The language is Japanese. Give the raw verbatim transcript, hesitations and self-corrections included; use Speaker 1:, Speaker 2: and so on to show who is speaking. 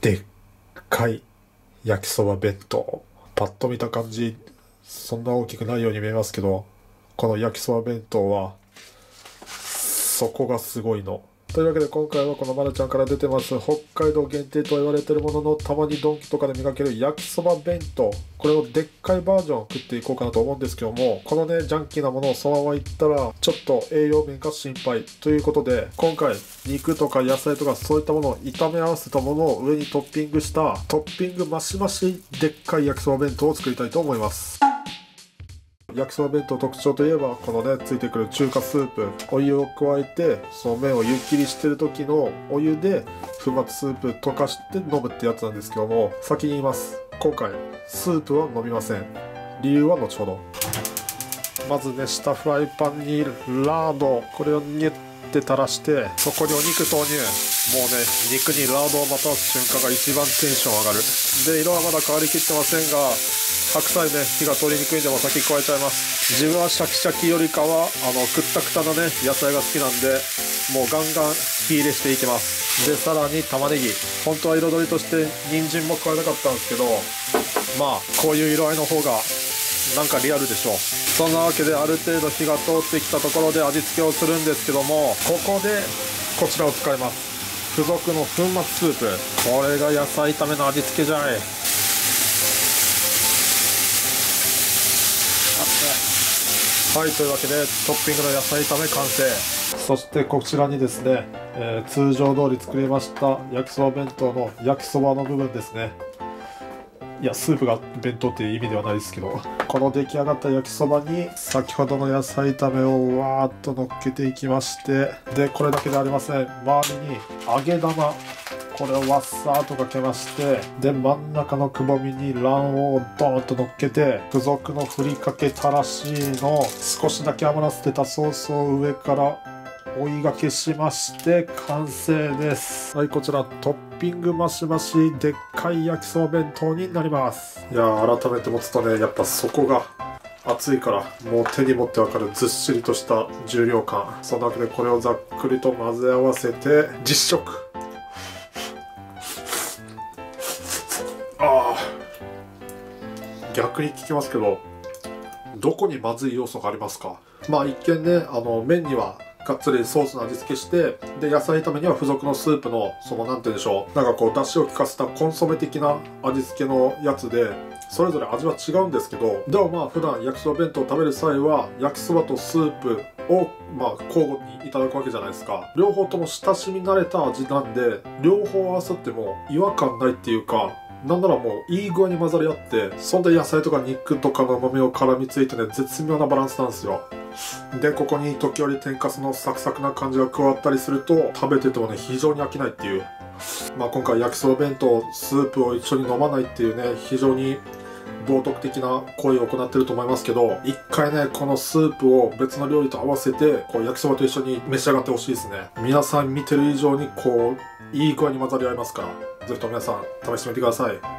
Speaker 1: でっかい焼きそば弁当。パッと見た感じ、そんな大きくないように見えますけど、この焼きそば弁当は、そこがすごいの。というわけで今回はこのまるちゃんから出てます北海道限定と言われているものの、たまにドンキとかで見かける焼きそば弁当、これをでっかいバージョン食っていこうかなと思うんですけども、このねジャンキーなものをそのままいったらちょっと栄養面が心配ということで、今回肉とか野菜とかそういったものを炒め合わせたものを上にトッピングしたトッピングマシマシでっかい焼きそば弁当を作りたいと思います。焼きそば弁当特徴といえばこのねついてくる中華スープ、お湯を加えてその麺を湯切りしてる時のお湯で粉末スープ溶かして飲むってやつなんですけども、先に言います。今回スープは飲みません。理由は後ほど。まず熱したフライパンにラード、これをニュッて垂らしてそこにお肉投入。もうね肉にラードをまたす瞬間が一番テンション上がる。で色はまだ変わりきってませんが、白菜ね火が通りにくいんでも先加えちゃいます。自分はシャキシャキよりかはあのくったくたなね野菜が好きなんで、もうガンガン火入れしていきます。でさらに玉ねぎ、本当は彩りとして人参も加えなかったんですけど、まあこういう色合いの方がなんかリアルでしょう。そんなわけである程度火が通ってきたところで味付けをするんですけども、ここでこちらを使います。付属の粉末スープ、これが野菜炒めの味付けじゃい。はい、というわけでトッピングの野菜炒め完成。そしてこちらにですね、えー、通常通り作りました焼きそば弁当の焼きそばの部分ですね。いやスープが弁当っていう意味ではないですけど、この出来上がった焼きそばに先ほどの野菜炒めをわーっと乗っけていきまして、でこれだけではありません。周りに揚げ玉、これをわっさーっとかけまして、で真ん中のくぼみに卵黄をドーンと乗っけて、付属のふりかけたらしの少しだけ余らせてたソースを上から追いがけしまして完成です。はい、こちらトッピングマシマシでっかい焼きそば弁当になります。いやー改めて持つとね、やっぱ底が熱いからもう手に持ってわかるずっしりとした重量感。そんなわけでこれをざっくりと混ぜ合わせて実食。あー逆に聞きますけど、どこにまずい要素がありますか？まあ一見ね、あの麺にはがっつりソースの味付けして、で野菜炒めには付属のスープのそのなんて言うんでしょう、なんかこう出汁を効かせたコンソメ的な味付けのやつで、それぞれ味は違うんですけど、でもまあ普段焼きそば弁当を食べる際は焼きそばとスープをまあ交互にいただくわけじゃないですか。両方とも親しみ慣れた味なんで、両方合わさっても違和感ないっていうか、なんならもういい具合に混ざり合って、そんで野菜とか肉とかの旨味を絡みついてね、絶妙なバランスなんですよ。でここに時折天かすのサクサクな感じが加わったりすると、食べててもね非常に飽きないっていう。まあ今回焼きそば弁当スープを一緒に飲まないっていうね、非常に冒涜的な行為を行ってると思いますけど、一回ねこのスープを別の料理と合わせてこう焼きそばと一緒に召し上がってほしいですね。皆さん見てる以上にこういい具合に混ざり合いますから、ぜひとも皆さん試してみてください。